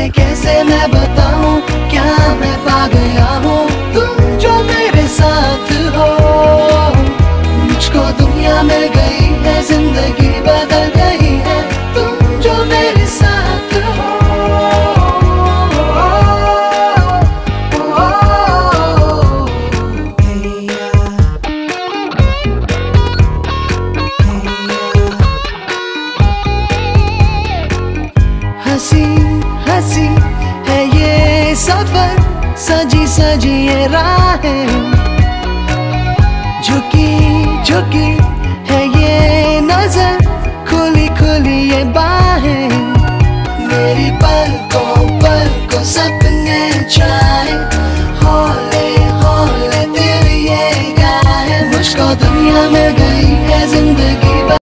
कैसे मैं बताऊं, क्या मैं पा गया हूँ तुम जो मेरे साथ हो। मुझको दुनिया मिल गई है, जिंदगी बदल गई है, तुम जो मेरे साथ हो। हंसी हंसी है ये सफर, सजी सजी ये राहें, झुकी झुकी है ये नजर, खुली खुली ये बात।